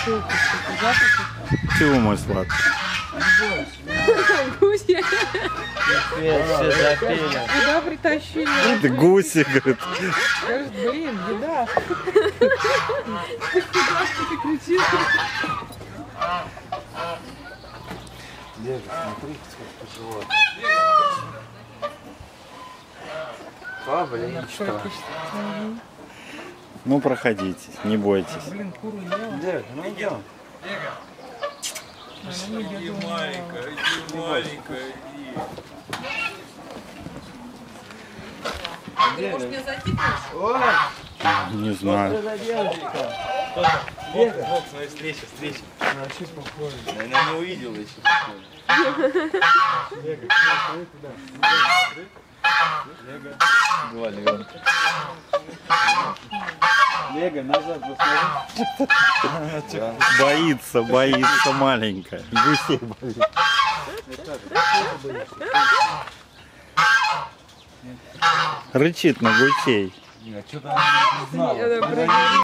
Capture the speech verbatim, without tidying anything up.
Чего мой сладкий? Гуси. Все запели. Куда притащили? Это гуси, говорит. Скажет, блин, беда. Куда ты кричишь? Дега, смотри, сколько живот. Павлинчика. Ну, проходите, не бойтесь. Блин, куру ела. Дега, ну идем. Иди, маленькая, иди, маленькая, иди. Ты, может, меня закинешь? Ой, Не что знаю. за девочка? Вот, вот, смотри, встреча, встреча. Вообще похоже. Она не увидела еще. Похоже. Дега, смотри туда. Дега. Два, Леон. Дега, назад посмотри. Боится, боится маленькая. Гусей боится. Рычит на гусей. Что-то она не знала.